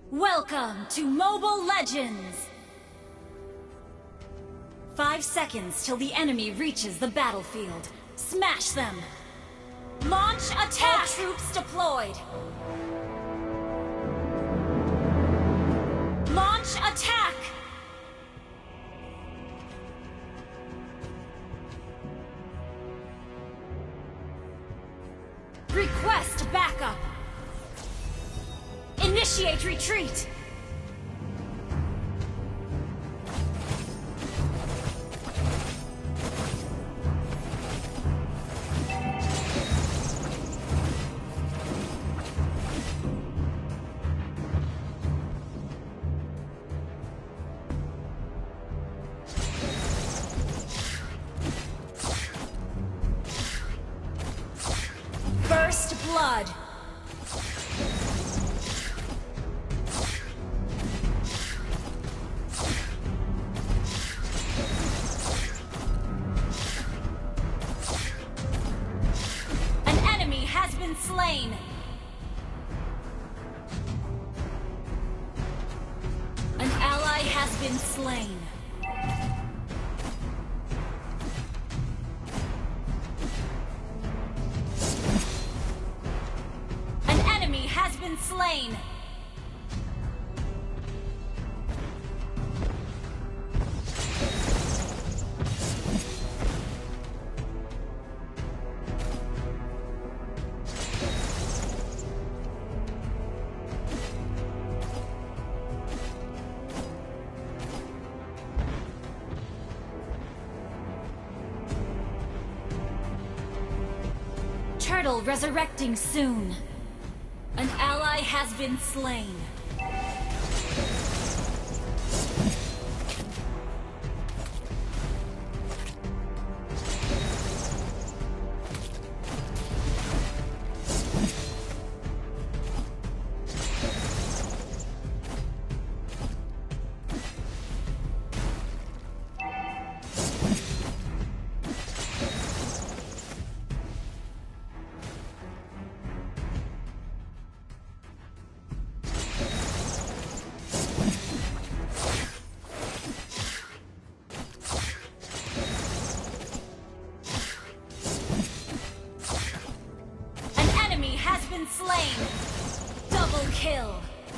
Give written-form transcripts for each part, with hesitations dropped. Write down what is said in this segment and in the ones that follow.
Welcome to Mobile Legends! 5 seconds till the enemy reaches the battlefield. Smash them! Launch attack! All troops deployed! Launch attack! Request backup! Initiate retreat! First blood! Slain. An ally has been slain. An enemy has been slain. Turtle resurrecting soon. An ally has been slain. Slain! Double kill!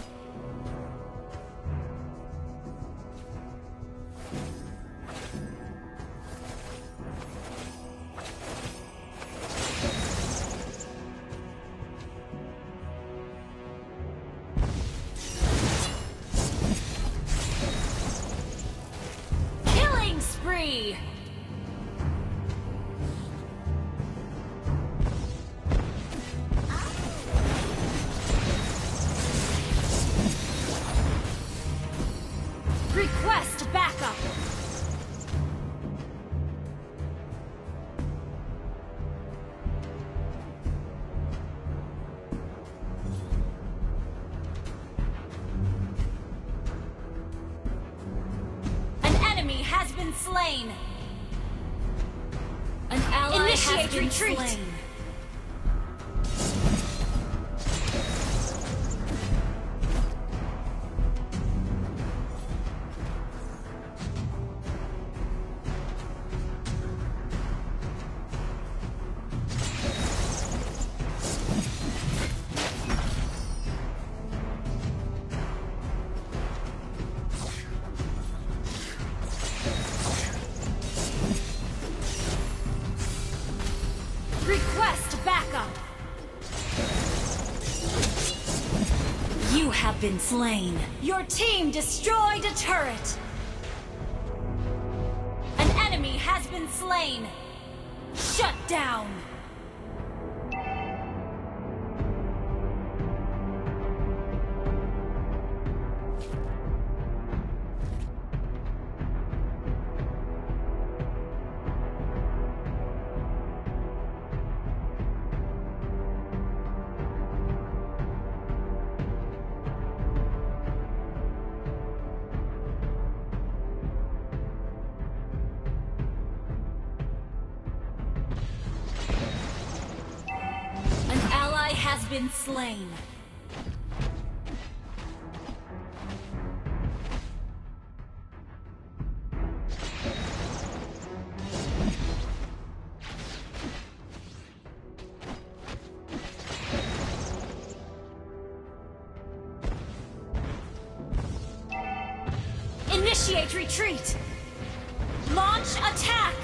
Killing spree! Request backup! An enemy has been slain! An ally has been slain! Request backup! You have been slain. Your team destroyed a turret. An enemy has been slain. Shut down. Has been slain. Initiate retreat! Launch attack!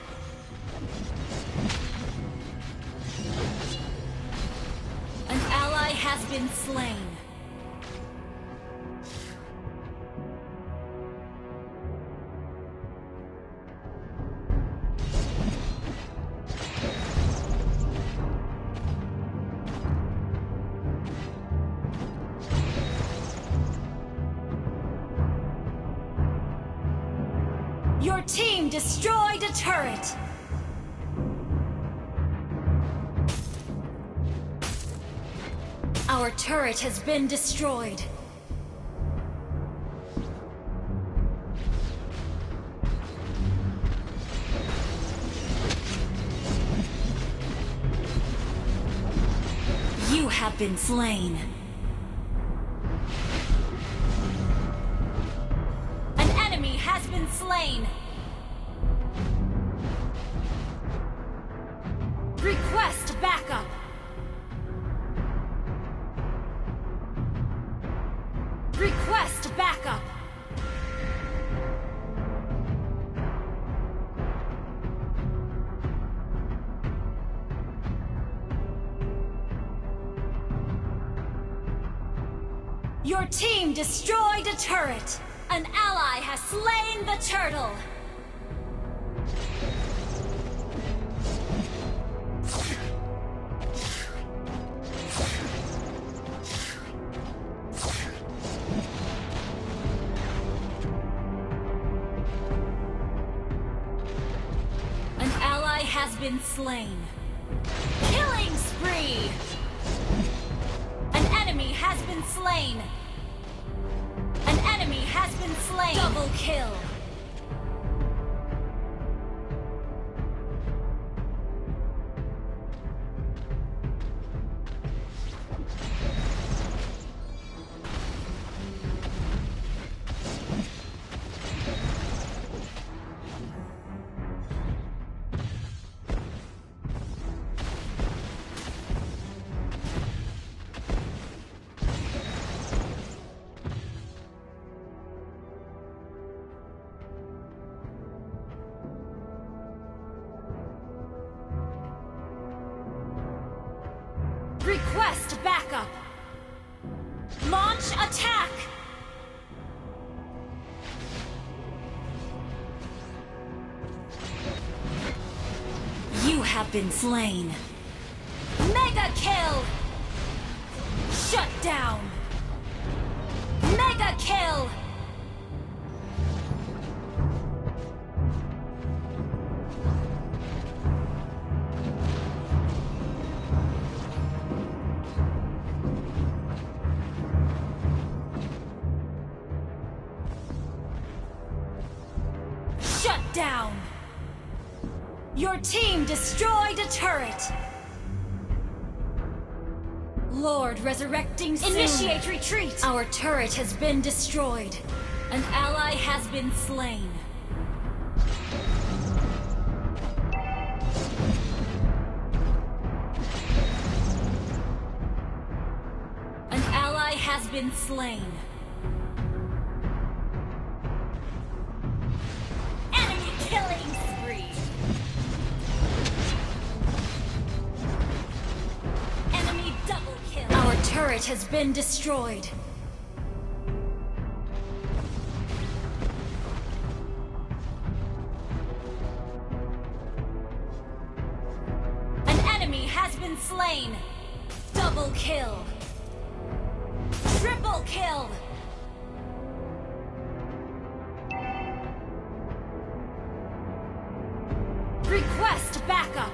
An ally has been slain. Your team destroyed a turret! Our turret has been destroyed. You have been slain. An enemy has been slain. Request backup. Request backup. Your team destroyed a turret. An ally has slain the turtle. Has been slain. Killing spree! An enemy has been slain. An enemy has been slain. Double kill. Request backup! Launch attack! You have been slain. Mega kill! Shut down! Mega kill! Shut down! Your team destroyed a turret! Lord resurrecting soon. Initiate retreat! Our turret has been destroyed. An ally has been slain. An ally has been slain. Killing spree. Enemy double kill. Our turret has been destroyed. An enemy has been slain. Double kill. Triple kill. Request backup!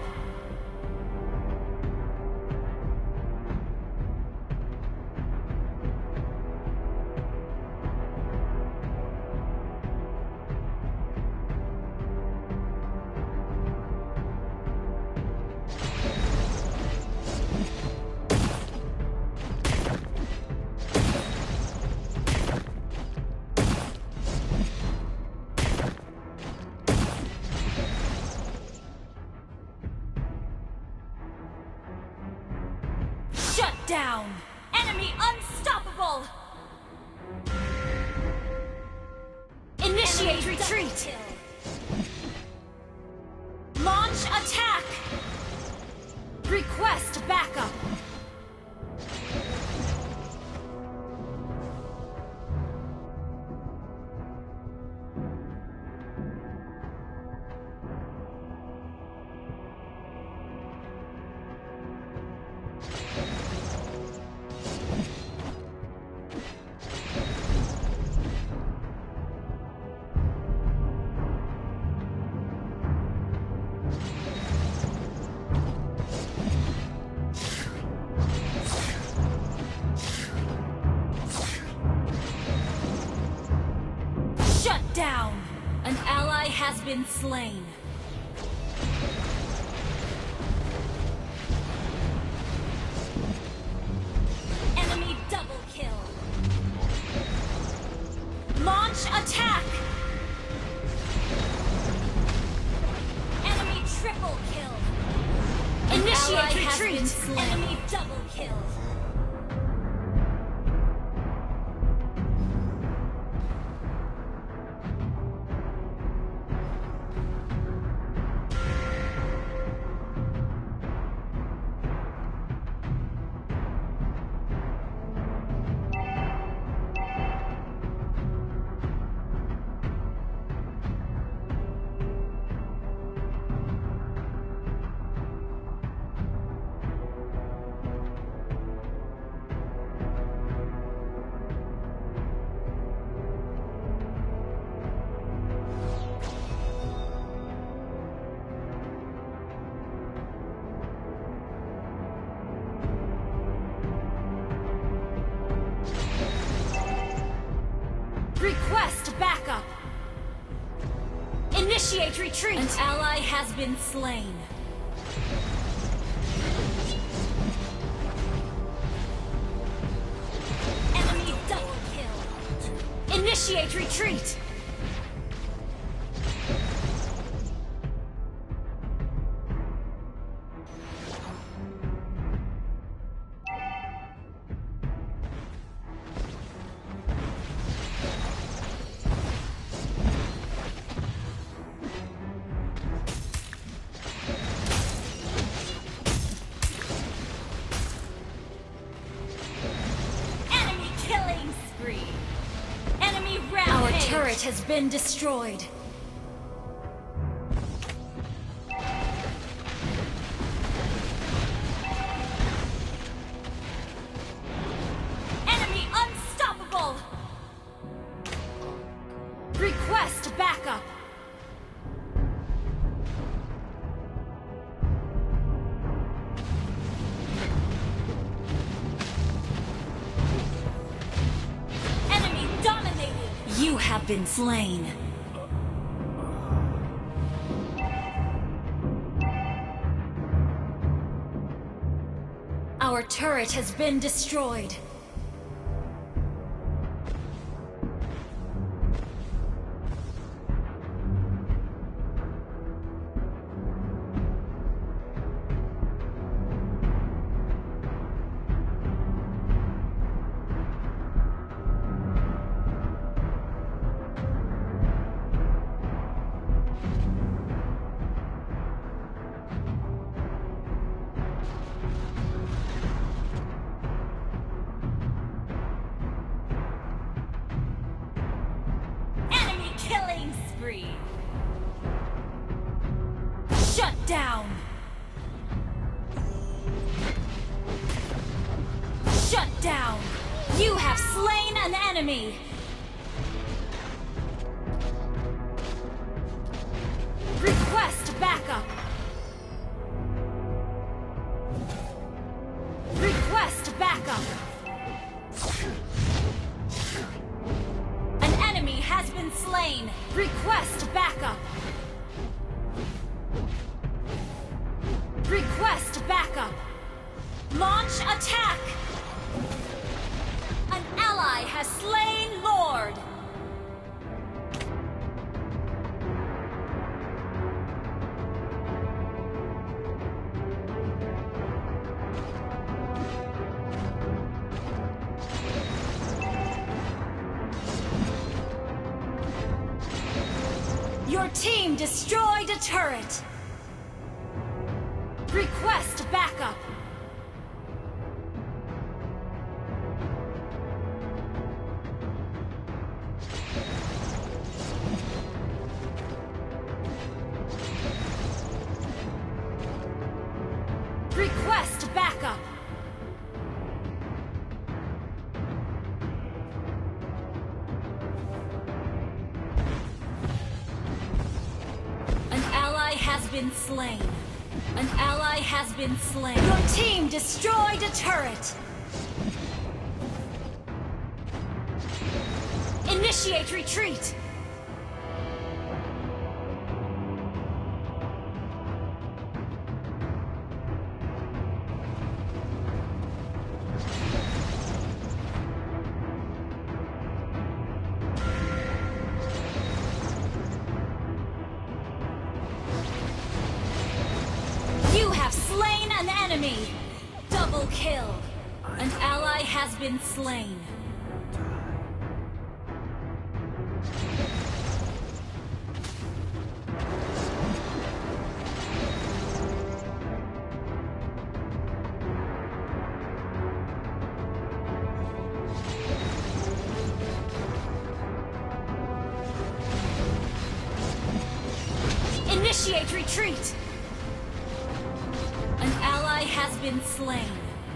Shut down! Enemy unstoppable! Initiate retreat! Launch attack! Request backup! Down! An ally has been slain. Enemy double kill. Launch attack! Enemy triple kill. Initiate retreat! Enemy double kill. Request backup! Initiate retreat! An ally has been slain. Enemy double kill. Initiate retreat! Our turret has been destroyed. Enemy unstoppable! Request backup! You have been slain. Our turret has been destroyed. Shut down! Shut down! You have slain an enemy! Request backup! Request backup! An enemy has been slain! Request backup! Request backup! Launch attack! An ally has slain Lord! Your team destroyed a turret. Request backup. Request backup. An ally has been slain. An ally has been slain. Your team destroyed a turret. Initiate retreat. You have slain an enemy! Double kill! An ally has been slain. Initiate retreat! An ally has been slain.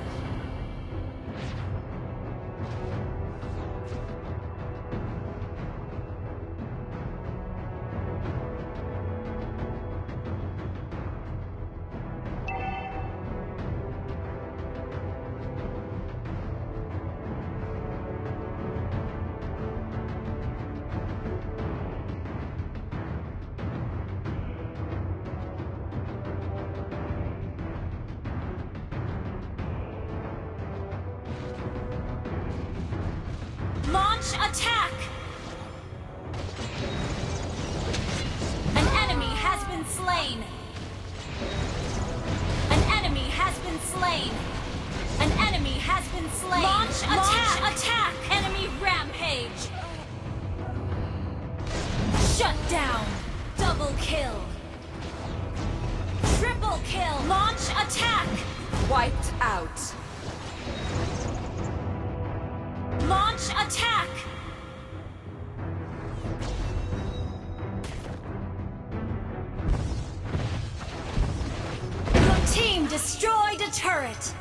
Launch attack! An enemy has been slain. An enemy has been slain. An enemy has been slain. Launch attack! Launch attack! Enemy rampage! Shut down! Double kill! Triple kill! Launch attack! Wiped out. Launch attack! Your team destroyed a turret!